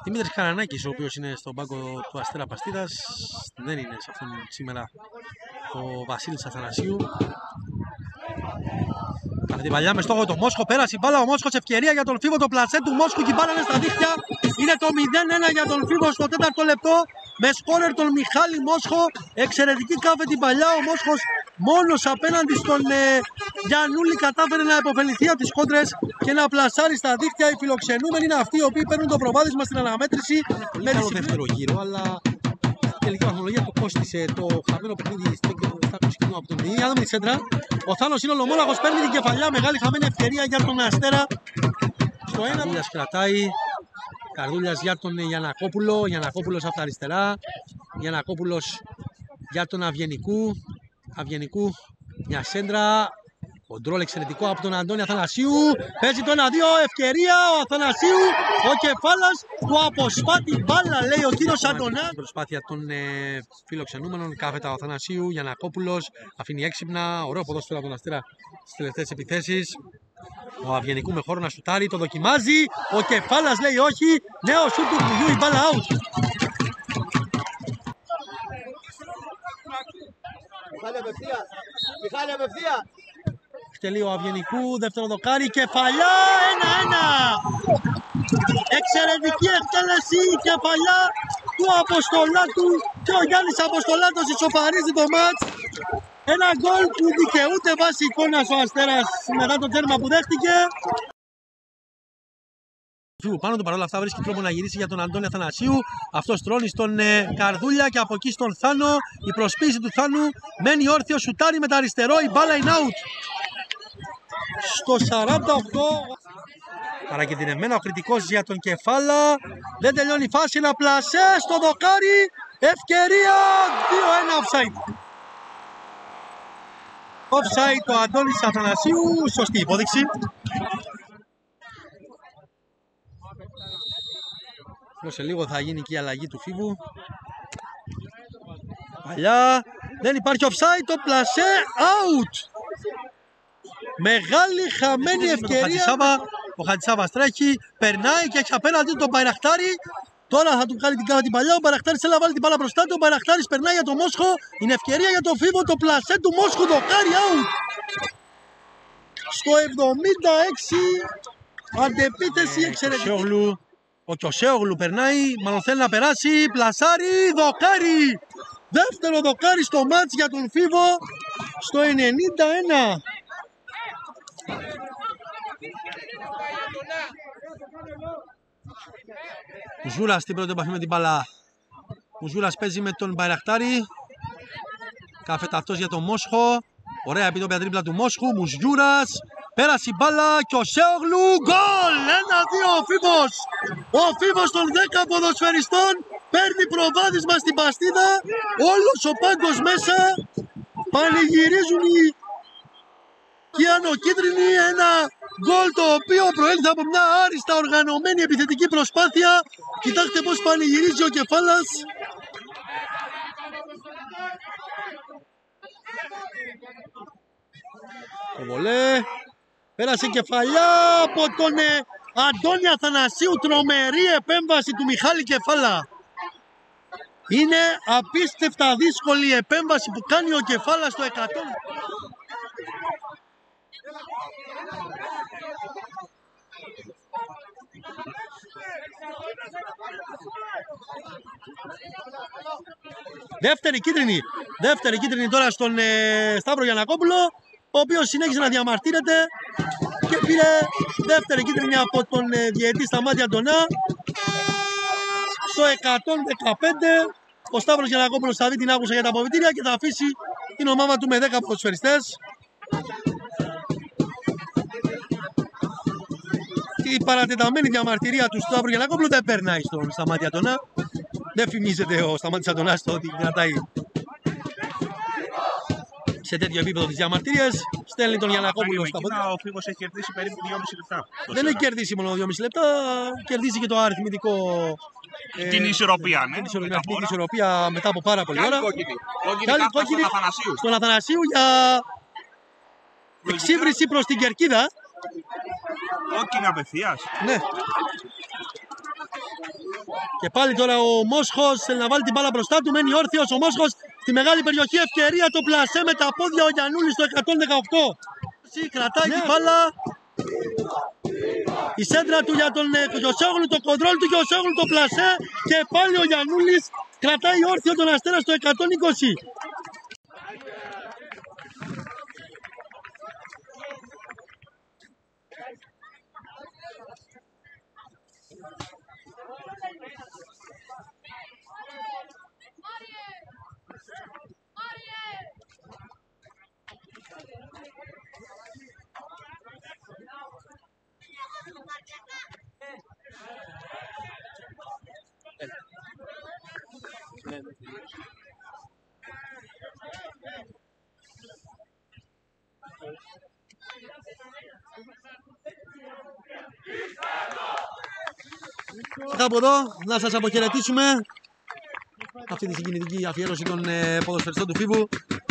Δημήτρης Καρανάκης, ο οποίος είναι στον πάγκο του Αστέρα Παστίδας, δεν είναι σε αυτόν σήμερα ο Βασίλης Αθανασίου. Με την παλιά με στόχο το Μόσχο, πέρασε η μπάλα, ο Μόσχος, ευκαιρία για τον Φίβο, το πλασέ του Μόσχου και η μπάλα είναι στα δίχτυα. Είναι το 0-1 για τον Φίβο στο 4ο λεπτό, με σκόρερ τον Μιχάλη Μόσχο. Εξαιρετική κάθετη την παλιά, ο Μόσχος μόνος απέναντι στον Γιαννούλη κατάφερε να υποφεληθεί από τις κόντρες και να πλασάρει στα δίχτυα. Οι φιλοξενούμενοι είναι αυτοί οι οποίοι παίρνουν το προβάδισμα στην αναμέτρηση. Με το δεύτερο γύρο, αλλά η τελική βαθμολογία το κόστησε το χαμένο παιχνίδι στα 20 κοινού από τον Νί. Άδαμε τη σέντρα. Ο Θάνος είναι ολομόναχος, παίρνει την κεφαλιά. Μεγάλη χαμένη ευκαιρία για τον Αστέρα. Στο 1 Καρδούλιας κρατάει. Καρδούλιας για τον Γιαννακόπουλο. Γιαννακόπουλος από τα αριστερά. Γιαννακόπουλος για τον Αυγενικού. Μια σέντρα. Κοντρόλ εξαιρετικό από τον Αντώνη Αθανασίου. Παίζει το 1-2. Ευκαιρία. Ο Αθανασίου. Ο Κεφάλας του αποσπάτει μπάλα, λέει ο κύριος Αντωνάς. Προσπάθεια των φιλοξενούμενων. Κάθετα ο Αθανασίου. Γιαννακόπουλος. Αφήνει έξυπνα. Ωραίο ποδόσφαιρο από τον Αστέρα στις τελευταίες επιθέσεις. Ο Αυγενικού με χώρο να σουτάρει. Το δοκιμάζει. Ο Κεφάλας λέει όχι. Νέο σουτ του Πουγιού. Η μπάλα out. Μιχάλη απευθεία. Εκτελεί ο Αυγενικού, δεύτερο δοκάρι, κεφαλιά, 1-1. Εξαιρετική εκτέλεση, κεφαλιά του Αποστολάτου και ο Γιάννης Αποστολάτος ισοφαρίζει το μάτς. Ένα γκολ που δικαιούται βάσει εικόνας ο Αστέρας μετά το τέρμα που δέχτηκε. Πάνω του παρόλα αυτά βρίσκει τρόπο να γυρίσει για τον Αντώνη Αθανασίου. Αυτός τρώνει στον Καρδούλια και από εκεί στον Θάνο. Η προσποίηση του Θάνου μένει όρθιο, σουτάρει με τα αριστερό, η μπάλα είναι out. Στο 48. Παρακεντρεμένα ο κριτικός για τον Κεφάλα. Δεν τελειώνει η φάση, ένα πλασέ στο δοκάρι. Ευκαιρία, 2-1 offside. Offside το Αντώνης Αθανασίου, σωστή υπόδειξη. Σε λίγο θα γίνει και η αλλαγή του Φίβου. Παλιά, δεν υπάρχει offside, το πλασέ out. Μεγάλη χαμένη ευκαιρία. Ο Χατζησάβας τρέχει, περνάει και έχει απέναντι τον Μπαϊραχτάρη. Τώρα θα του κάνει την κάβα την παλιά. Ο Μπαϊραχτάρης θέλει να βάλει την μπάλα μπροστά του. Ο Μπαϊραχτάρης περνάει για τον Μόσχο. Είναι ευκαιρία για τον Φίβο, το πλασέ του Μόσχου, το κάρι out. Στο 76, αντεπίθεση εξαιρετική. Ο Κιωσέογλου περνάει, μάλλον θέλει να περάσει, πλασάρι, δοκάρι. Δεύτερο δοκάρι στο μάτς για τον Φίβο στο 91. Μουζούρας στην πρώτη επαφή με την μπάλα. Μουζούρας παίζει με τον Μπαϊραχτάρη. Κάθεται αυτός για τον Μόσχο. Ωραία επιτόπια τρίπλα του Μόσχου. Μουζούρας. Πέρασε η μπάλα και ο Σέογλου. Γκολ! 1-2 ο Φίβος. Ο Φίβος των 10 ποδοσφαιριστών παίρνει προβάδισμα στην Παστίδα. Όλος ο πάγκος μέσα. Πανηγυρίζουν οι κιανοκίτρινοι. Ένα γκολ το οποίο προέλθει από μια άριστα οργανωμένη επιθετική προσπάθεια. Κοιτάξτε πως πανηγυρίζει ο Κεφάλας. Το βολέ. Πέρασε κεφαλιά από τον Αντώνη Αθανασίου. Τρομερή επέμβαση του Μιχάλη Κεφάλα. Είναι απίστευτα δύσκολη η επέμβαση που κάνει ο Κεφάλας στο 100. Δεύτερη κίτρινη τώρα στον Σταύρο Γιαννακόπουλο, ο οποίος συνέχισε να διαμαρτύρεται και πήρε δεύτερη κίτρινη από τον διαιτητή Σταμάτη Αντωνά. Στο 115 ο Σταύρος Γιαννακόπουλος θα δει την άκουσα για τα αποβιτήρια και θα αφήσει την ομάδα του με 10 ποδοσφαιριστές. Η παρατεταμένη διαμαρτυρία του Σταύρου Γιαννακόπουλου δεν περνάει στον Σταμάτη Αντωνά. Δεν φημίζεται ο Σταμάτης Αντωνάς το ότι κρατάει σε τέτοιο επίπεδο τις διαμαρτυρίες. Στέλνει τον Γιαννακόπουλο στα πόδια. Ο Φίβος έχει κερδίσει περίπου 2,5 λεπτά. Δεν έχει κερδίσει μόνο 2,5 λεπτά. Κερδίσει και το αριθμητικό. Την ισορροπία, ναι. Την ισορροπία μετά από πάρα πολλή ώρα. Κόκκινη στον Αθανασίου για εξύβριση προς την κερκίδα. Κόκκινη απευθείας. Ναι. Και πάλι τώρα ο Μόσχος θέλει να βάλει την μπάλα μπροστά του. Μένει όρθιος ο Μόσχος στη μεγάλη περιοχή. Ευκαιρία το πλασέ με τα πόδια ο Γιαννούλης στο 118. Κρατάει την μπάλα. Η σέντρα του για τον Γιωσόγλου, το κοντρόλ του Γιωσόγλου, το πλασέ. Και πάλι ο Γιαννούλης κρατάει όρθιο τον Αστέρα στο 120. Από εδώ να σας αποχαιρετήσουμε αυτή τη συγκινητική αφιέρωση των ποδοσφαιριστών του Φίβου.